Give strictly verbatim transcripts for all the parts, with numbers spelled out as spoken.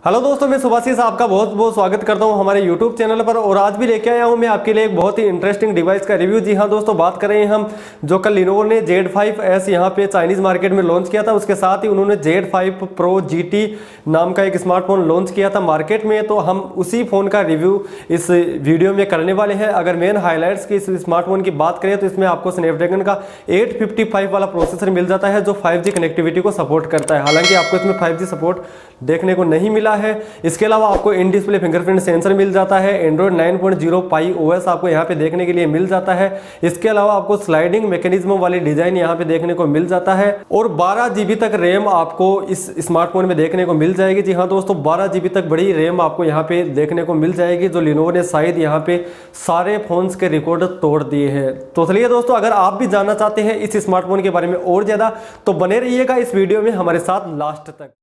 Hello दोस्तों, मैं सुभाषिस आपका बहुत बहुत स्वागत करता हूं हमारे यूट्यूब चैनल पर। और आज भी लेके आया हूं मैं आपके लिए एक बहुत ही इंटरेस्टिंग डिवाइस का रिव्यू। जी हां दोस्तों, बात कर रहे हैं हम जो कल लिनोवो ने जेड फाइव एस यहां पे चाइनीज मार्केट में लॉन्च किया था। उसके साथ ही उन्होंने जेड फाइव प्रो जी टी नाम का एक स्मार्टफोन लॉन्च किया था मार्केट में। तो हम उसी फोन का रिव्यू इस वीडियो में करने वाले हैं। अगर मेन हाईलाइट्स की इस स्मार्टफोन की बात करें तो इसमें आपको स्नैपड्रैगन का एट फिफ्टी फाइव वाला प्रोसेसर मिल जाता है जो फाइव जी कनेक्टिविटी को सपोर्ट करता है। हालांकि आपको इसमें फाइव जी सपोर्ट देखने को नहीं मिला है। इसके अलावा आपको इन डिस्प्ले फिंगरप्रिंट सेंसर मिल जाता है। Android nine point zero Pie OS आपको यहाँ पे देखने के लिए मिल जाता है। इसके अलावा आपको स्लाइडिंग मैकेनिज्म वाली डिजाइन यहाँ पे देखने को मिल जाता है और बारह जीबी तक रैम आपको इस स्मार्टफोन में देखने को मिल जाएगी। जी हाँ दोस्तों, बारह जीबी तक बड़ी रैम आपको यहाँ पे देखने को मिल जाएगी, जो लिनोवो ने शायद यहाँ पे सारे फोन्स के रिकॉर्ड तोड़ दिए हैं। तो चलिए दोस्तों, अगर आप भी जानना चाहते हैं इस स्मार्टफोन के बारे में और ज्यादा तो बने रहिएगा इस वीडियो में हमारे साथ लास्ट तक।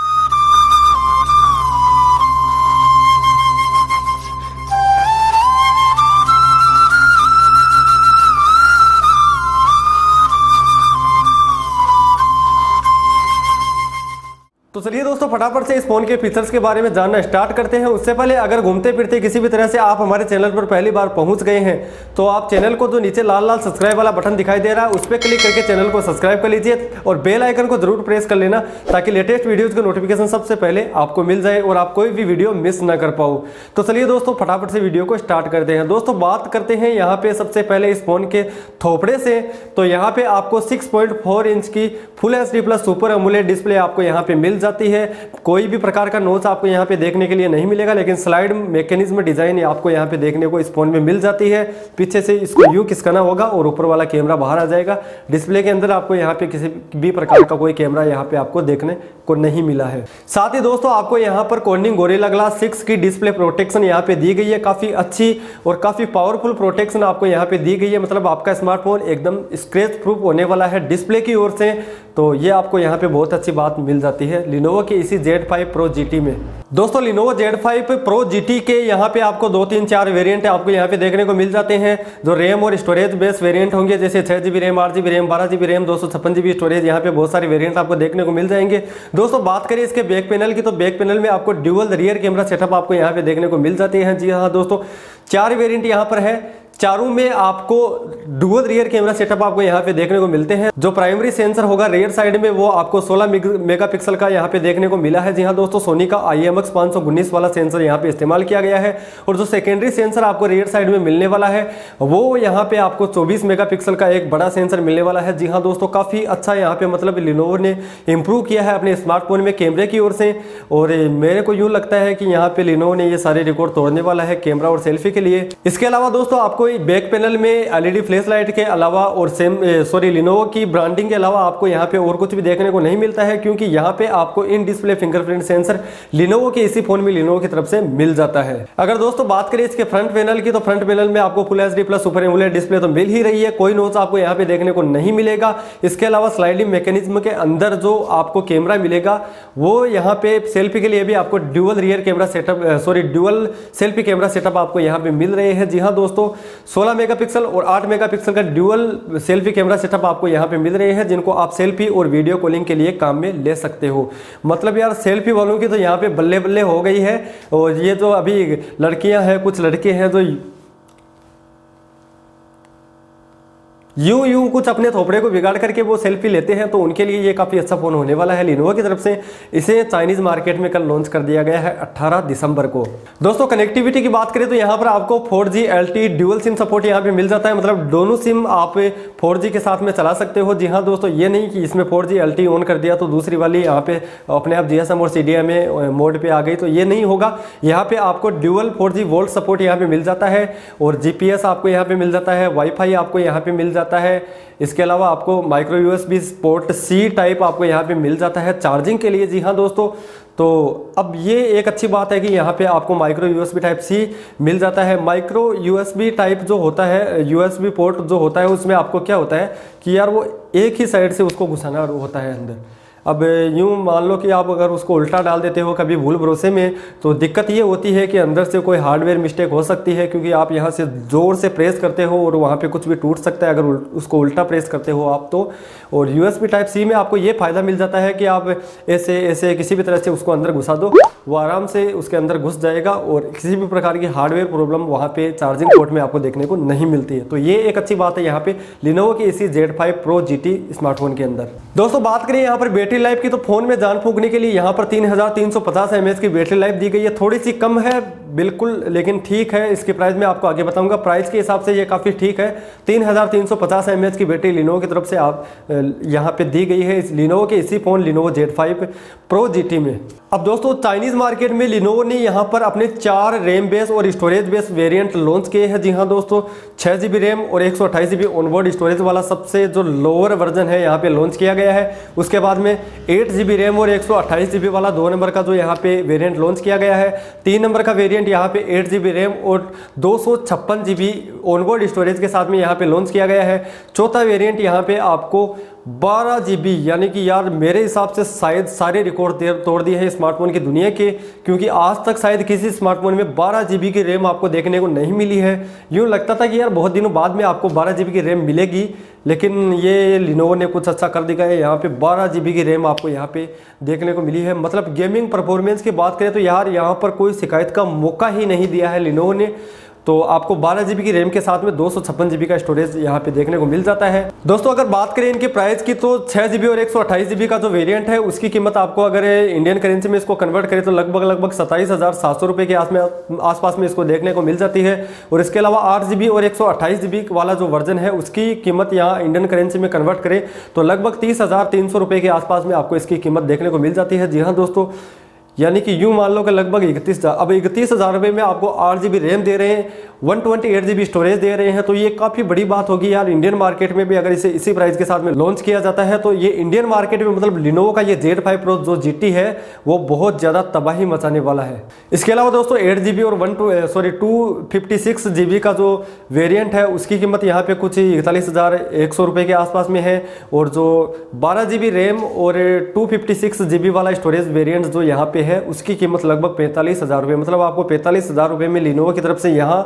तो चलिए दोस्तों, फटाफट से इस फोन के फीचर्स के बारे में जानना स्टार्ट करते हैं। उससे पहले अगर घूमते फिरते किसी भी तरह से आप हमारे चैनल पर पहली बार पहुंच गए हैं तो आप चैनल को जो नीचे लाल लाल सब्सक्राइब वाला बटन दिखाई दे रहा है उस पर क्लिक करके चैनल को सब्सक्राइब कर लीजिए और बेल आइकन को जरूर प्रेस कर लेना ताकि लेटेस्ट वीडियोज का नोटिफिकेशन सबसे पहले आपको मिल जाए और आप कोई भी वीडियो मिस ना कर पाओ। तो चलिए दोस्तों, फटाफट से वीडियो को स्टार्ट करते हैं। दोस्तों बात करते हैं यहाँ पे सबसे पहले इस फोन के थोपड़े से। तो यहाँ पे आपको सिक्स पॉइंट फोर इंच की full H D plus super AMOLED display आपको यहाँ पे मिल जाती है। कोई भी प्रकार का नोच आपको यहाँ पे देखने के लिए नहीं मिलेगा, लेकिन स्लाइड मैकेनिज्म डिजाइन आपको यहाँ पे देखने को इस फोन में मिल जाती है। पीछे से इसको यू खिसकाना होगा और ऊपर वाला कैमरा बाहर आ जाएगा। डिस्प्ले के अंदर आपको यहाँ पे किसी भी प्रकार का कोई कैमरा यहाँ पे आपको देखने को नहीं मिला है। साथ ही दोस्तों आपको यहाँ पर कॉर्निंग गोरिल्ला ग्लास सिक्स की डिस्प्ले प्रोटेक्शन यहाँ पे दी गई है। काफी अच्छी और काफी पावरफुल प्रोटेक्शन आपको यहाँ पे दी गई है। मतलब आपका स्मार्टफोन एकदम स्क्रैच प्रूफ होने वाला है डिस्प्ले की ओर से। तो ये आपको यहाँ पे बहुत अच्छी बात मिल जाती है लिनोवो की इसी Z five pro G T में। दोस्तों लिनोवो जेड फाइव प्रो जी टी के यहाँ पे आपको दो तीन चार वेरिएंट आपको यहाँ पे देखने को मिल जाते हैं जो रैम और स्टोरेज बेस वेरिएंट होंगे, जैसे छह जीबी रैम, आठ जीबी रैम, बारह जीबी रैम, दो सौ छप्पन जीबी स्टोरेज। यहाँ पे बहुत सारे वेरिएंट आपको देखने को मिल जाएंगे। दोस्तों बात करें इसके बैक पैनल की तो बैक पैनल में आपको ड्यूअल रियर कैमरा सेटअप आपको यहाँ पे देखने को मिल जाते हैं। जी हाँ दोस्तों, चार वेरिएंट यहाँ पर है। चारों में आपको डुअल रियर कैमरा सेटअप आपको यहाँ पे देखने को मिलते हैं। जो प्राइमरी सेंसर होगा रियर साइड में वो आपको सोलह मेगापिक्सल का यहाँ पे देखने को मिला है। जी हाँ दोस्तों, सोनी का आई एम एक्स पाँच सौ उन्नीस वाला सेंसर यहाँ पे इस्तेमाल किया गया है। और जो सेकेंडरी सेंसर आपको रियर साइड में मिलने वाला है वो यहाँ पे आपको चौबीस मेगापिक्सल का एक बड़ा सेंसर मिलने वाला है। जी हाँ दोस्तों, काफी अच्छा यहाँ पे मतलब लिनोवो ने इंप्रूव किया है अपने स्मार्टफोन में कैमरे की ओर से। और मेरे को यूं लगता है कि यहाँ पे लिनोवो ने ये सारे रिकॉर्ड तोड़ने वाला है कैमरा और सेल्फी के लिए। इसके अलावा दोस्तों आपको बैक पैनल में एलईडी फ्लैश लाइट के अलावा और सेम सॉरी लिनोवो की ब्रांडिंग के अलावा आपको यहाँ पे और कुछ भी देखने को नहीं मिलता है, क्योंकि यहाँ पे आपको in display fingerprint sensor Lenovo के इसी फोन में लिनोवो की तरफ से मिल जाता है। अगर दोस्तों बात करें इसके फ्रंट पैनल की तो फ्रंट पैनल में आपको full H D plus super AMOLED display तो मिल ही रही है, कोई नोच आपको यहाँ पे देखने को नहीं मिलेगा। इसके अलावा स्लाइडिंग मैकेनिज्म के अंदर जो आपको कैमरा मिलेगा वो यहाँ पे सेल्फी के लिए भी आपको dual rear camera setup sorry dual selfie camera setup आपको यहाँ पे मिल रहे हैं। जी हाँ दोस्तों, सोलह मेगापिक्सल और आठ मेगापिक्सल का ड्यूअल सेल्फी कैमरा सेटअप आपको यहाँ पे मिल रहे हैं, जिनको आप सेल्फी और वीडियो कॉलिंग के लिए काम में ले सकते हो। मतलब यार सेल्फी वालों की तो यहाँ पे बल्ले बल्ले हो गई है। और ये जो अभी लड़कियां हैं, कुछ लड़के हैं जो यूं यूं कुछ अपने थोपड़े को बिगाड़ करके वो सेल्फी लेते हैं, तो उनके लिए ये काफी अच्छा फोन होने वाला है लिनोवो की तरफ से। इसे चाइनीज मार्केट में कल लॉन्च कर दिया गया है अठारह दिसंबर को। दोस्तों कनेक्टिविटी की बात करें तो यहाँ पर आपको four G L T dual SIM support यहाँ पे मिल जाता है। मतलब दोनों सिम आप फोर जी के साथ में चला सकते हो। जी हाँ दोस्तों, ये नहीं कि इसमें four G L T on कर दिया तो दूसरी वाली यहाँ पे अपने आप जी एस एम और C D M A mode पे आ गई, तो ये नहीं होगा। यहाँ पे आपको dual four G VoLTE support यहाँ पे मिल जाता है और जी पी एस आपको यहाँ पे मिल जाता है, वाईफाई आपको यहाँ पे मिल जाता है। इसके अलावा आपको micro USB port C type आपको यहाँ पे मिल जाता है चार्जिंग के लिए। जी हाँ दोस्तों, तो अब ये एक अच्छी बात है कि यहाँ पे आपको माइक्रो यूएसबी टाइप सी मिल जाता है। माइक्रो यूएसबी टाइप जो होता है, यूएसबी पोर्ट जो होता है उसमें आपको क्या होता है कि यार वो एक ही साइड से उसको घुसाना होता है अंदर। अब यूँ मान लो कि आप अगर उसको उल्टा डाल देते हो कभी भूल भरोसे में, तो दिक्कत ये होती है कि अंदर से कोई हार्डवेयर मिस्टेक हो सकती है, क्योंकि आप यहाँ से ज़ोर से प्रेस करते हो और वहाँ पे कुछ भी टूट सकता है अगर उसको उल्टा प्रेस करते हो आप तो। और यूएसबी टाइप सी में आपको ये फ़ायदा मिल जाता है कि आप ऐसे ऐसे किसी भी तरह से उसको अंदर घुसा दो, वो आराम से उसके अंदर घुस जाएगा और किसी भी प्रकार की हार्डवेयर प्रॉब्लम वहाँ पे चार्जिंग पोर्ट में आपको देखने को नहीं मिलती है। तो ये एक अच्छी बात है यहाँ पे लिनोवो की इसी जेड फाइव प्रो जी टी स्मार्टफोन के अंदर। दोस्तों बात करें यहाँ पर बैटरी लाइफ की, तो फोन में जान फूंकने के लिए यहाँ पर तीन हजार तीन सौ पचास एम एच की बैटरी लाइफ दी गई है। थोड़ी सी कम है बिल्कुल, लेकिन ठीक है। इसकी प्राइस मैं आपको आगे बताऊंगा। प्राइस के हिसाब से ये काफ़ी ठीक है। तीन हजार तीन सौ पचास एम एच की बैटरी लिनोवो की तरफ से आप यहाँ पे दी गई है इस लिनोवो के इसी phone Lenovo Z five pro G T में। अब दोस्तों चाइनीज मार्केट में लिनोवो ने यहाँ पर अपने चार रैम बेस और स्टोरेज बेस वेरिएंट लॉन्च किए हैं। जी हाँ दोस्तों, छः जी बी रैम और एक सौ अट्ठाईस जी बी ऑनबोर्ड स्टोरेज वाला सबसे जो लोअर वर्जन है यहाँ पे लॉन्च किया गया है। उसके बाद में एट जी बी रैम और एक सौ अट्ठाईस जी बी वाला दो नंबर का जो यहाँ पे वेरिएंट लॉन्च किया गया है। तीन नंबर का वेरिएंट यहाँ पे एट जी बी रैम और दो सौ छप्पन जी बी ऑनबोर्ड स्टोरेज के साथ में यहाँ पे लॉन्च किया गया है। चौथा वेरिएंट यहाँ पे आपको बारह जी बी, यानी कि यार मेरे हिसाब से शायद सारे रिकॉर्ड तोड़ दिए हैं स्मार्टफोन की दुनिया के, क्योंकि आज तक शायद किसी स्मार्टफोन में बारह जी बी की रैम आपको देखने को नहीं मिली है। यूँ लगता था कि यार बहुत दिनों बाद में आपको बारह जी बी की रैम मिलेगी, लेकिन ये लिनोवो ने कुछ अच्छा कर दिया है। यहाँ पे बारह जी बी की रैम आपको यहाँ पे देखने को मिली है। मतलब गेमिंग परफॉर्मेंस की बात करें तो यार यहाँ पर कोई शिकायत का मौका ही नहीं दिया है लिनोवो ने। तो आपको बारह जी बी की रैम के साथ में दो सौ छप्पन जी बी का स्टोरेज यहाँ पे देखने को मिल जाता है। दोस्तों अगर बात करें इनके प्राइस की, तो छः जी बी और एक सौ अट्ठाईस जी बी का जो वेरिएंट है उसकी कीमत आपको अगर इंडियन करेंसी में इसको कन्वर्ट करें तो लगभग लगभग सत्ताईस हज़ार सात सौ रुपये के आस में आसपास में इसको देखने को मिल जाती है। और इसके अलावा आठ जी बी और एक सौ अट्ठाईस जी बी वाला जो वर्जन है उसकी कीमत यहाँ इंडियन करेंसी में कन्वर्ट करें तो लगभग तीस हज़ार तीन सौ रुपये के आसपास में आपको इसकी कीमत देखने को मिल जाती है। जी हाँ दोस्तों, यानी कि यूँ मान लो कि लगभग इकतीस हज़ार अब इकतीस हज़ार रुपये में आपको आठ जी बी रैम दे रहे हैं, one twenty eight G B storage दे रहे हैं। तो ये काफ़ी बड़ी बात होगी यार। इंडियन मार्केट में भी अगर इसे इसी प्राइस के साथ में लॉन्च किया जाता है तो ये इंडियन मार्केट में मतलब लिनोवो का ये जेड फाइव प्रो जो जी टी है वो बहुत ज़्यादा तबाही मचाने वाला है। इसके अलावा दोस्तों एट जी बी और one two sorry two fifty six G B का जो वेरियंट है उसकी कीमत यहाँ पे कुछ इकतालीस हज़ार एक सौ रुपये के आसपास में है। और जो बारह जी बी रैम और two fifty six G B वाला स्टोरेज वेरियंट जो यहाँ पे है उसकी कीमत लगभग पैंतालीस हज़ार रुपये, मतलब आपको पैंतालीस हज़ार रुपये में लिनोवो की तरफ से यहाँ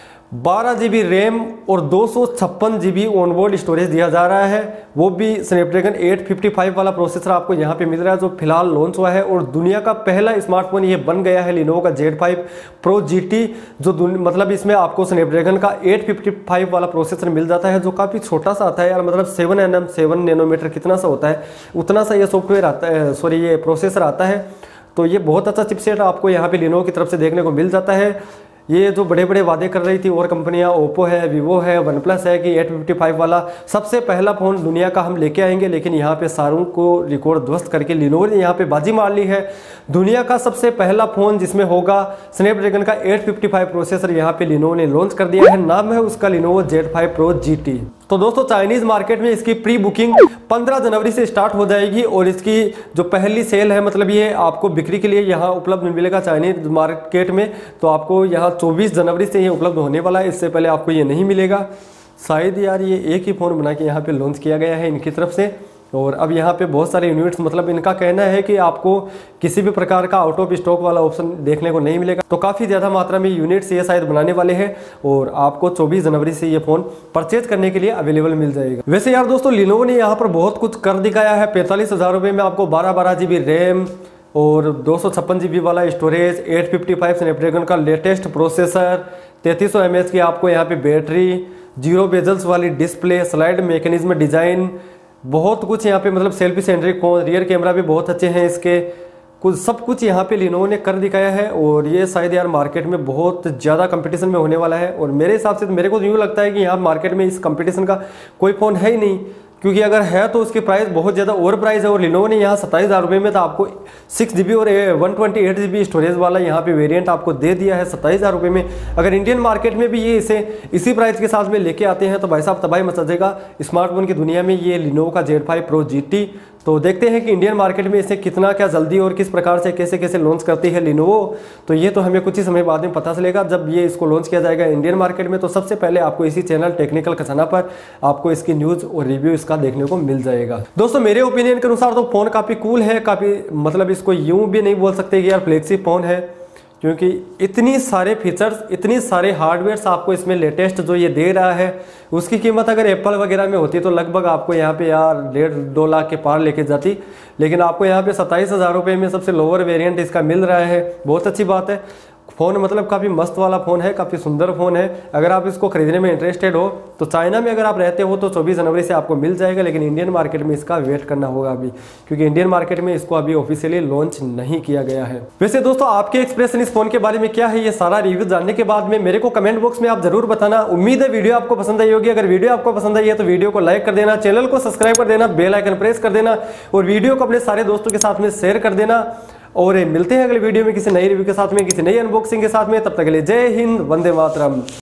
बारह जी बी रैम और दो सौ छप्पन जी बी ऑनबोर्ड स्टोरेज दिया जा रहा है। वो भी स्नैपड्रैगन एट फिफ्टी फाइव वाला प्रोसेसर आपको यहाँ पे मिल रहा है जो फिलहाल लॉन्च हुआ है। और दुनिया का पहला स्मार्टफोन ये बन गया है लिनोवो का जेड फाइव प्रो जी टी, जो मतलब इसमें आपको स्नैपड्रैगन का एट फिफ्टी फाइव वाला प्रोसेसर मिल जाता है जो काफ़ी छोटा सा आता है यार। मतलब seven N M seven nanometer कितना सा होता है उतना सा ये सॉफ्टवेयर आता है, सॉरी ये प्रोसेसर आता है। तो ये बहुत अच्छा चिपसेट आपको यहाँ पे लिनोवो की तरफ से देखने को मिल जाता है। ये जो बड़े बड़े वादे कर रही थी और कंपनियां ओप्पो है, वीवो है, वन प्लस है कि एट फिफ्टी फाइव वाला सबसे पहला फ़ोन दुनिया का हम लेके आएंगे, लेकिन यहाँ पे सारों को रिकॉर्ड ध्वस्त करके लिनोवो ने यहाँ पे बाजी मार ली है। दुनिया का सबसे पहला फ़ोन जिसमें होगा स्नैपड्रैगन का एट फिफ्टी फाइव प्रोसेसर यहाँ पे लिनोवो ने लॉन्च कर दिया है। नाम है उसका लिनोवो जेड फाइव प्रो जी टी। तो दोस्तों चाइनीज़ मार्केट में इसकी प्री बुकिंग पंद्रह जनवरी से स्टार्ट हो जाएगी और इसकी जो पहली सेल है मतलब ये आपको बिक्री के लिए यहाँ उपलब्ध मिलेगा चाइनीज मार्केट में। तो आपको यहाँ चौबीस जनवरी से ये उपलब्ध होने वाला है, इससे पहले आपको ये नहीं मिलेगा शायद। यार ये एक ही फ़ोन बना के यहाँ पे लॉन्च किया गया है इनकी तरफ से। और अब यहाँ पे बहुत सारे यूनिट्स, मतलब इनका कहना है कि आपको किसी भी प्रकार का आउट ऑफ स्टॉक वाला ऑप्शन देखने को नहीं मिलेगा। तो काफ़ी ज़्यादा मात्रा में यूनिट्स ये शायद बनाने वाले हैं और आपको चौबीस जनवरी से ये फ़ोन परचेज करने के लिए अवेलेबल मिल जाएगा। वैसे यार दोस्तों लिनोवो ने यहाँ पर बहुत कुछ कर दिखाया है। पैंतालीस हज़ार रुपये में आपको बारह बारह जी बी रैम और दो सौ छप्पन जी बी वाला storage, eight fifty five Snapdragon का लेटेस्ट प्रोसेसर, तैंतीस सौ एम एच की आपको यहाँ पे बैटरी, जीरो बेजल्स वाली डिस्प्ले, स्लाइड मैकेनिज्म डिज़ाइन, बहुत कुछ यहाँ पे मतलब selfie centric phone, rear camera भी बहुत अच्छे हैं इसके, कुछ सब कुछ यहाँ पे लिनोवो ने कर दिखाया है। और ये शायद यार मार्केट में बहुत ज़्यादा कंपटीशन में होने वाला है। और मेरे हिसाब से तो मेरे को यूँ लगता है कि यहाँ मार्केट में इस कंपटीशन का कोई फ़ोन है ही नहीं, क्योंकि अगर है तो उसकी प्राइस बहुत ज़्यादा ओवर प्राइस है। और लिनोवो ने यहाँ सत्ताईस हज़ार रुपये में तो आपको सिक्स जी बी और one twenty eight G B storage वाला यहाँ पे वेरिएंट आपको दे दिया है सत्ताईस हज़ार रुपये में। अगर इंडियन मार्केट में भी ये इसे इसी प्राइस के साथ में लेके आते हैं तो भाई साहब तबाही मचा देगा स्मार्टफोन की दुनिया में ये लिनोवो का जेड फाइव प्रो जी टी। तो देखते हैं कि इंडियन मार्केट में इसे कितना क्या जल्दी और किस प्रकार से कैसे कैसे लॉन्च करती है लिनोवो। तो ये तो हमें कुछ ही समय बाद में पता चलेगा जब ये इसको लॉन्च किया जाएगा इंडियन मार्केट में। तो सबसे पहले आपको इसी चैनल टेक्निकल खजाना पर आपको इसकी न्यूज़ और रिव्यू इसका देखने को मिल जाएगा। दोस्तों मेरे ओपिनियन के अनुसार तो फ़ोन काफ़ी कूल है, काफ़ी मतलब इसको यूँ भी नहीं बोल सकते कि यार फ्लैगशिप फ़ोन है, क्योंकि इतनी सारे फीचर्स इतनी सारे हार्डवेयर्स आपको इसमें लेटेस्ट जो ये दे रहा है, उसकी कीमत अगर एप्पल वगैरह में होती तो लगभग आपको यहाँ पे यार डेढ़ दो लाख के पार लेके जाती, लेकिन आपको यहाँ पे सत्ताईस हज़ार रुपये में सबसे लोअर वेरिएंट इसका मिल रहा है। बहुत अच्छी बात है। फ़ोन मतलब काफ़ी मस्त वाला फ़ोन है, काफ़ी सुंदर फ़ोन है। अगर आप इसको खरीदने में इंटरेस्टेड हो तो चाइना में अगर आप रहते हो तो चौबीस जनवरी से आपको मिल जाएगा, लेकिन इंडियन मार्केट में इसका वेट करना होगा अभी, क्योंकि इंडियन मार्केट में इसको अभी ऑफिशियली लॉन्च नहीं किया गया है। वैसे दोस्तों आपके एक्सप्रेशन इस फ़ोन के बारे में क्या है, ये सारा रिव्यू जानने के बाद में मेरे को कमेंट बॉक्स में आप जरूर बताना। उम्मीद है वीडियो आपको पसंद आई होगी। अगर वीडियो आपको पसंद आई है तो वीडियो को लाइक कर देना, चैनल को सब्सक्राइब कर देना, बेल आइकन प्रेस कर देना और वीडियो को अपने सारे दोस्तों के साथ में शेयर कर देना। और मिलते हैं अगले वीडियो में किसी नई रिव्यू के साथ में, किसी नई अनबॉक्सिंग के साथ में। तब तक के लिए जय हिंद, वंदे मातरम।